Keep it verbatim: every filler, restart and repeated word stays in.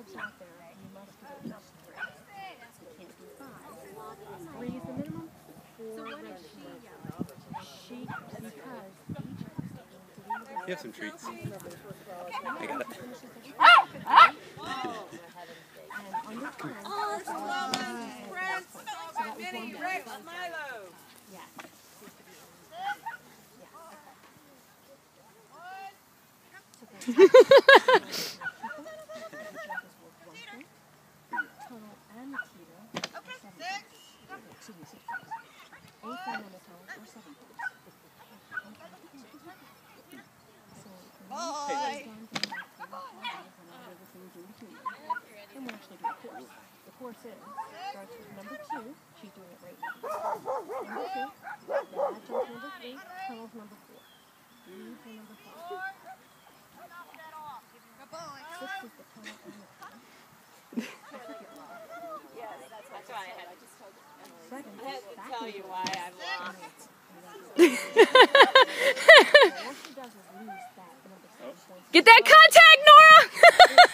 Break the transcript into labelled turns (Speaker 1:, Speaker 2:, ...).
Speaker 1: legs out there, you must do at least three. You can't do five. Three is the minimum. Four so what is she? She, because each
Speaker 2: you have some treats. I got it.
Speaker 1: And under ten,
Speaker 3: oh, Prince! Minnie, Rex, Milo!
Speaker 1: Yeah. The course is, starts with number two, she's doing it right now. Number two, then latch on to number three, tunnels number four. Lead for number five. Six is the tunnel and the tunnel.
Speaker 3: Yes, that's, that's why I had I just told Emily.
Speaker 1: Second,
Speaker 3: I had to tell you why I'm lost.
Speaker 1: All she does is lose that number seven points.
Speaker 4: Get that contact, Nora!